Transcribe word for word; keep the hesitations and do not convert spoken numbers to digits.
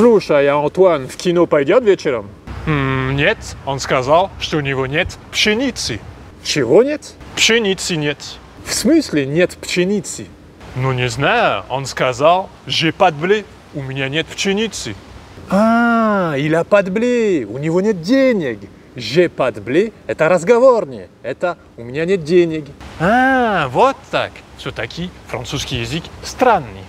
Слушай, а Антуан в кино пойдет вечером? М, Нет, он сказал, что у него нет пшеницы. Чего нет? Пшеницы нет. В смысле нет пшеницы? Ну не знаю, он сказал, j'ai pas de blé, у меня нет пшеницы. А, il a pas de blé, у него нет денег. J'ai pas de blé – это разговорнее, это у меня нет денег. А, вот так. Все-таки французский язык странный.